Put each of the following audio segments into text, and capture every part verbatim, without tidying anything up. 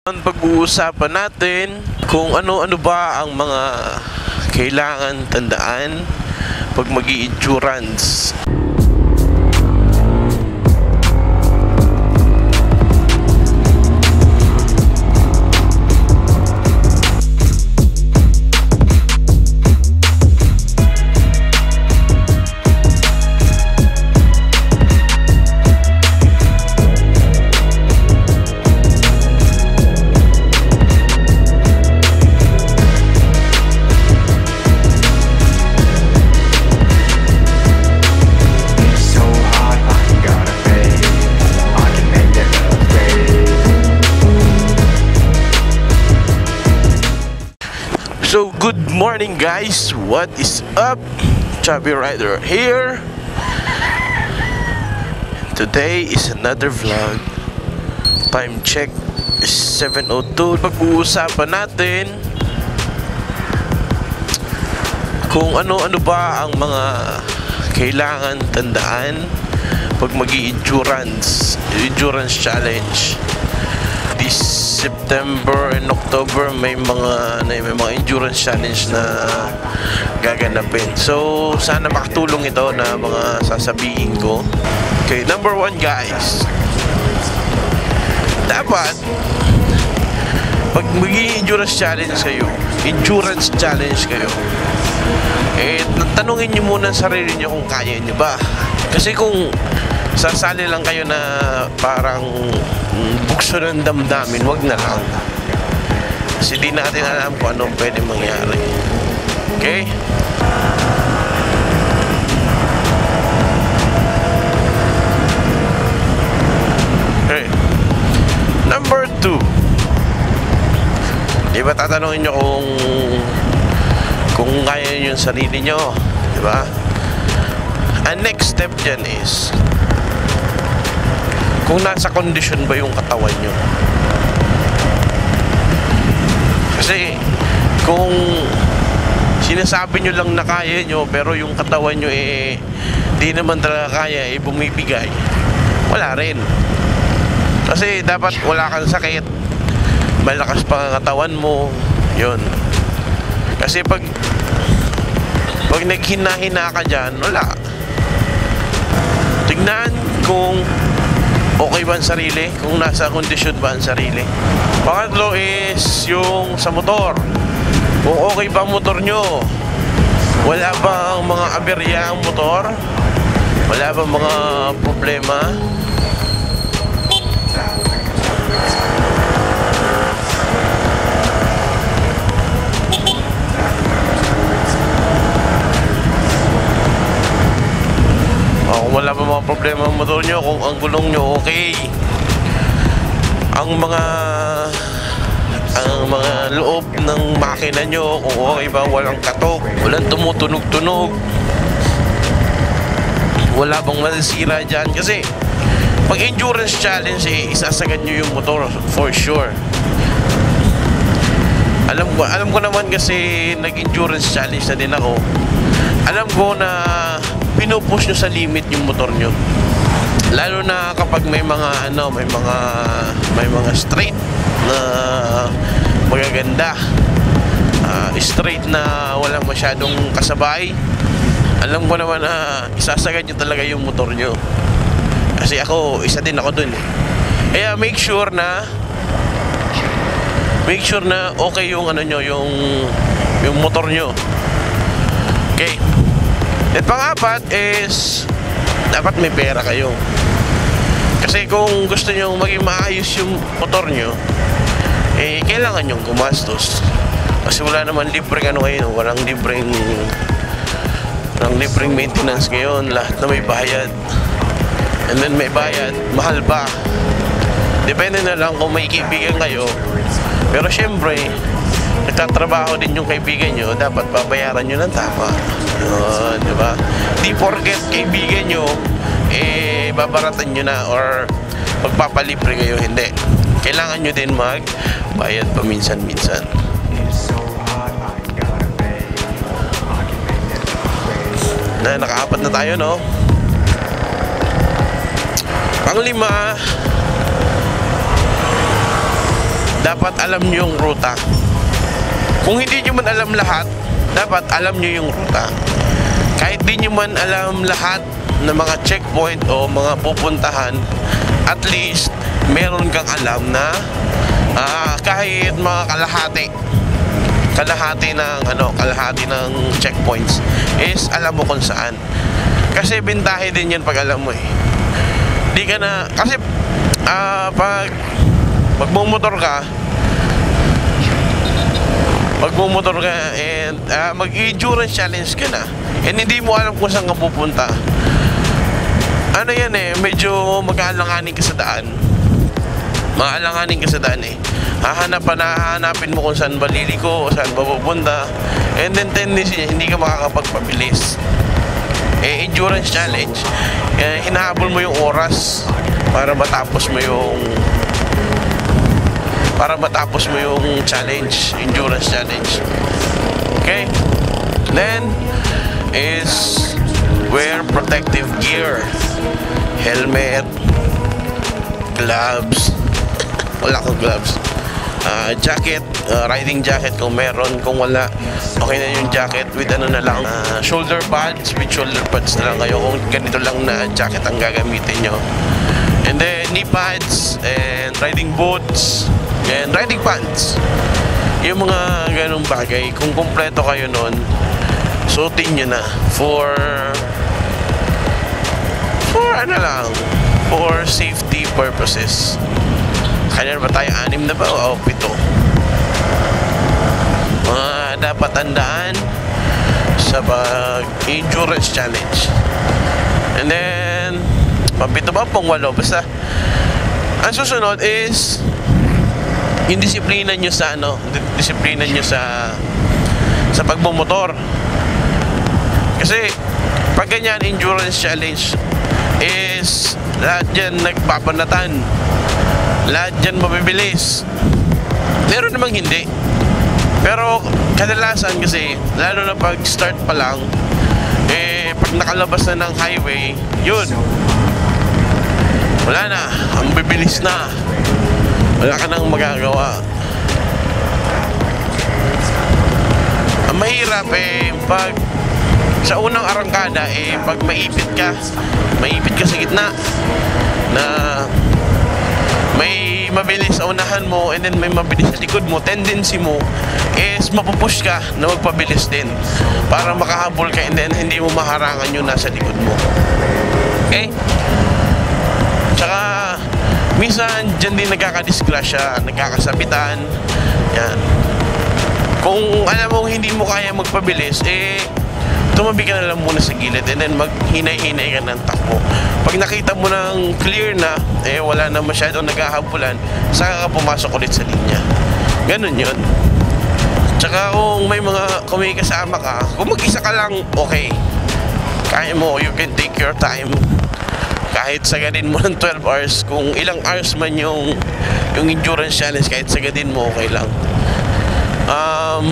Ang pag-uusapan natin kung ano-ano ba ang mga kailangan tandaan pag mag-i-endurance. So, good morning guys! What is up? Chubby Rider here. Today is another vlog. Time check is seven oh two. Pag-uusapan natin kung ano-ano ba ang mga kailangan tandaan pag mag-i-endurance endurance challenge. This September and October may mga may mga endurance challenge na gaganapin. So sana makatulong ito na mga sasabihin ko. Okay, number one guys, dapat pag mag-i-endurance challenge kayo, endurance challenge kayo, eh tanungin niyo muna ang sarili niyo kung kaya niyo ba. Kasi kung sasali lang kayo na parang bukso ng damdamin, wag na lang. Kasi di natin alam kung anong pwede mangyari. Okay? Okay. Number two. Di ba tatanungin nyo kung kung kaya nyo yung sarili nyo? Di ba? Ang next step dyan is kung nasa kondisyon ba yung katawan nyo. Kasi kung sinasabi nyo lang na kaya nyo pero yung katawan nyo eh di naman talaga kaya, eh bumibigay, wala rin. Kasi dapat wala kang sakit, malakas pa ang katawan mo, yun. Kasi pag pag naghina-hina ka dyan, wala. Tignan kung okay ba ang sarili, kung nasa kondisyon ba ang sarili. Pangatlo is yung sa motor. Kung okay ba ang motor nyo, wala ba ang mga aberya ang motor, wala ba mga problema. Kung wala pa mga problema ang motor nyo, kung ang gulong nyo okay, ang mga ang mga loob ng makina nyo, kung okay ba, walang katok, walang tumutunog-tunog, wala bang masisira dyan. Kasi pag endurance challenge eh, isasagad nyo yung motor for sure. Alam ko, alam ko naman kasi nag-endurance challenge na din ako. Alam ko na pinupush nyo sa limit yung motor nyo, lalo na kapag may mga ano may mga may mga straight na magaganda, uh, straight na walang masyadong kasabay. Alam ko naman na isasagad nyo talaga yung motor nyo, kasi ako isa din ako dun eh. Kaya make sure na make sure na okay yung ano nyo, yung yung motor nyo. Okay. At pang-apat is dapat may pera kayo. Kasi kung gusto nyo maging maayos yung motor nyo, eh kailangan nyong gumastos. Kasi wala naman libreng ano ngayon, walang libreng walang libreng maintenance ngayon. Lahat na may bayad. And then may bayad, mahal ba? Depende na lang kung may kaibigan kayo. Pero syempre, nagtatrabaho din yung kaibigan nyo, dapat babayaran nyo ng tama. Yun, di ba? Di forget kaibigan nyo, eh, babaratan nyo na or magpapalibre kayo. Hindi. Kailangan nyo din magbayad paminsan-minsan. Na, nakaapat na tayo, no? Panglima, dapat alam nyo yung ruta. Kung hindi nyo man alam lahat, dapat alam nyo yung ruta. Kahit di nyo man alam lahat ng mga checkpoint o mga pupuntahan, at least meron kang alam na uh, kahit mga kalahati kalahati ng ano, kalahati ng checkpoints is alam mo kung saan. Kasi bintahe din yan pag alam mo eh. Di ka na, kasi uh, pag magmumotor ka, magmumotor ka and uh, mag-endurance challenge ka na and hindi mo alam kung saan ka pupunta, ano yan eh, medyo mag-aalanganin ka sa daan. Maalanganin ka sa daan eh. Hahanap pa na, hahanapin mo kung saan ba liliko, saan ba pupunta, and then tendency hindi ka makakapagpabilis. Eh, endurance challenge, eh, hinahabol mo yung oras para matapos mo yung para matapos mo yung challenge, endurance challenge. Okay? Then is wear protective gear, helmet, gloves. Wala akong gloves. Uh, jacket, uh, riding jacket kung meron. Kung wala, okay na yung jacket with ano na lang, uh, shoulder pads. With shoulder pads na lang kayo kung ganito lang na jacket ang gagamitin nyo. And then knee pads and riding boots and riding pants. Yung mga ganong bagay, kung kumpleto kayo nun, suotin nyo na for for ano lang, for safety purposes. Kaya ba tayo, anim na ba o pito? Mga dapat tandaan sa pag-endurance challenge. And then mapito ba pong walo? Basta ang susunod is yung disiplina nyo sa ano, disiplina nyo sa sa pagbumotor. Kasi pag ganyan endurance challenge is lahat dyan nagpapanatan, lahat dyan mabibilis. Meron namang hindi, pero kadalasan kasi lalo na pag start pa lang, eh pag nakalabas na ng highway, yun, wala na, ang bibilis na, wala ka nang magagawa. Ang mahirap eh pag sa unang arangkada eh pag maipit ka maipit ka sa gitna na may mabilis sa unahan mo and then may mabilis sa likod mo, tendency mo is mapupush ka na magpabilis din para makahabol ka and then hindi mo maharangan yung nasa likod mo. Okay? Tsaka minsan dyan din nagkakadisgrasya, nagkakasabitan. Yan. Kung alam mo hindi mo kaya magpabilis, eh tumabi ka na lang muna sa gilid and then maghinay-hinay ka ng takbo. Pag nakita mo ng clear na, eh wala na masyadong naghahabulan, saka ka pumasok ulit sa linya. Ganun yun. Tsaka kung may mga, kung may kasama ka, kung mag-isa ka lang, okay. Kaya mo, you can take your time. Kahit sagadin mo ng twelve hours, kung ilang hours man yung, yung endurance challenge, kahit sagadin mo, okay lang. Um...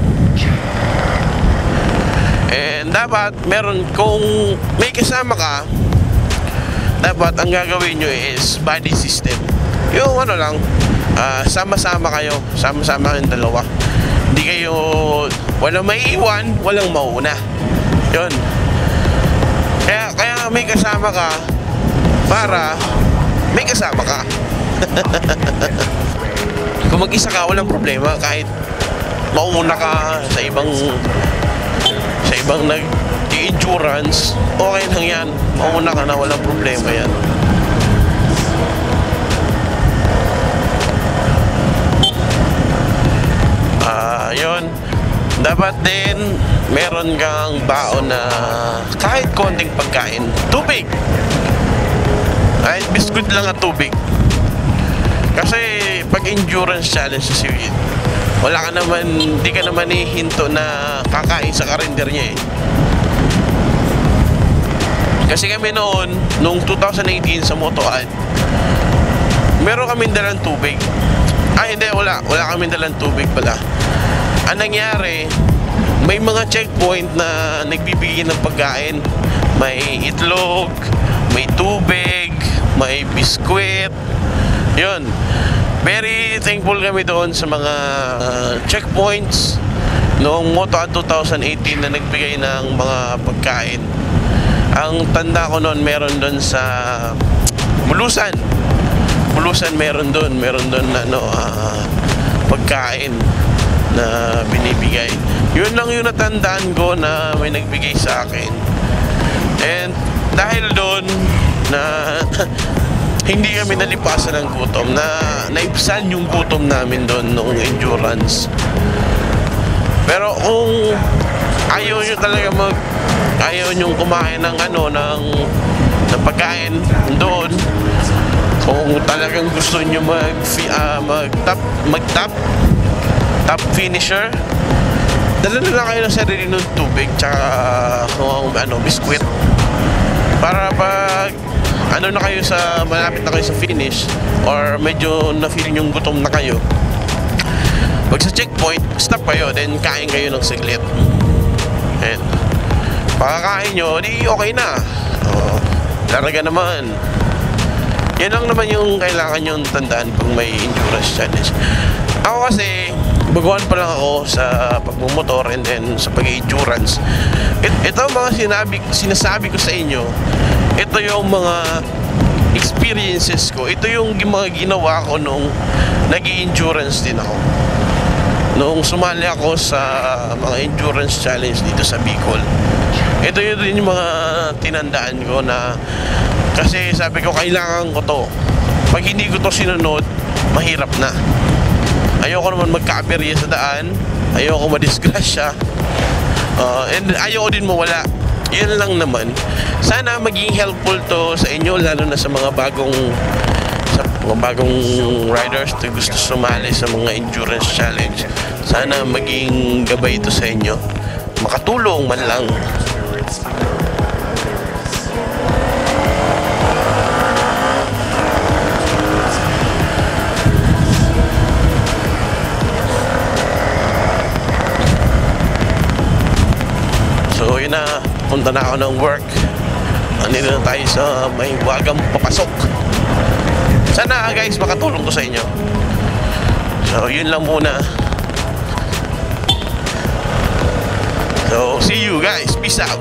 And dapat meron, kung may kasama ka, dapat ang gagawin nyo is body system. Yung ano lang, uh, sama-sama kayo, sama-sama kayong dalawa. Hindi kayo, walang maiiwan, walang mauna. Yun. Kaya, kaya may kasama ka para may kasama ka. Kung mag-isa ka, walang problema. Kahit mauna ka sa ibang sa ibang nag-endurance, okay lang yan. Mauna ka na, walang problema yan. Ah, uh, yun. Dapat din meron kang baon na kahit konting pagkain. Tubig. Kahit biskuit lang at tubig. Kasi pag endurance challenge si wala ka naman, hindi ka naman ihinto na kakain sa karinder niya eh. Kasi kami noon, nung two thousand eighteen sa Motoad, meron kaming dalang tubig. Ay hindi, wala, wala kaming dalang tubig pala. Ang nangyari, may mga checkpoint na nagbibigay ng pagkain. May itlog, may tubig, may biskwit. Yun. very thankful kami doon sa mga uh, checkpoints noong Motoad twenty eighteen na nagbigay ng mga pagkain. Ang tanda ko noon, meron doon sa Bulusan. Bulusan meron doon, meron doon ano, uh, pagkain na binibigay. Yun lang yung natandaan ko na may nagbigay sa akin. And dahil doon na hindi kami nalipasan ng gutom, na naibsan yung gutom namin doon noong endurance. Pero kung ayaw nyo talaga mag ayaw nyo kumain ng ano ng, ng pagkain doon, kung talagang gusto nyo mag uh, mag top mag top top finisher, dala na lang kayo ng sarili ng tubig tsaka kung ano, biskwit, para pag ano na kayo sa malapit na kayo sa finish or medyo na-feel yung gutom na kayo, pag sa checkpoint, stop kayo, then kain kayo ng siglit. And pagkakain nyo, di okay na. Oh, laraga naman. Yan lang naman yung kailangan yung tandaan kung may endurance challenge. Ako kasi, baguhan pa lang ako sa pagmumotor and then sa pag-endurance. It, ito mga sinabi, sinasabi ko sa inyo, ito yung mga experiences ko. Ito yung mga ginawa ko nung nag-endurance din ako. Noong sumali ako sa mga endurance challenge dito sa Bicol. Ito yun din yung mga tinandaan ko na, kasi sabi ko kailangan ko to. Pag hindi ko to sinunod, mahirap na. Ayoko naman magka-aberya sa daan, ayoko madisgrasya, uh, and ayoko din mawala. Yan lang naman. Sana maging helpful to sa inyo, lalo na sa mga bagong sa mga bagong riders na gusto sumali sa mga endurance challenge. Sana maging gabay ito sa inyo, makatulong man lang. So yun na, punta na ako ng work. Andito na tayo sa may wagang papasok. Sana guys makatulong to sa inyo. So yun lang muna. So see you guys, peace out.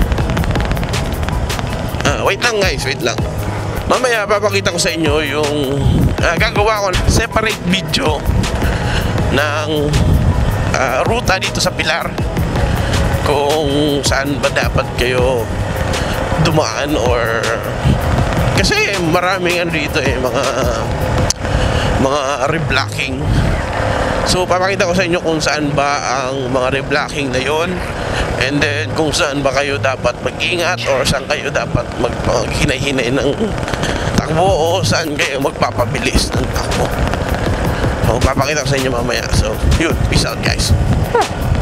Ah, wait lang guys, wait lang. Mamaya papakita ko sa inyo yung uh, gagawa ko separate video ng uh, ruta dito sa Pilar, kung saan ba dapat kayo dumaan, or kasi maraming ano dito eh, mga mga reblocking. So papakita ko sa inyo kung saan ba ang mga reblocking na yon, and then kung saan ba kayo dapat mag-ingat or saan kayo dapat maghinay-hinay ng takbo o saan kayo magpapabilis ng takbo. So papakita ko sa inyo mamaya. So yun, peace out guys.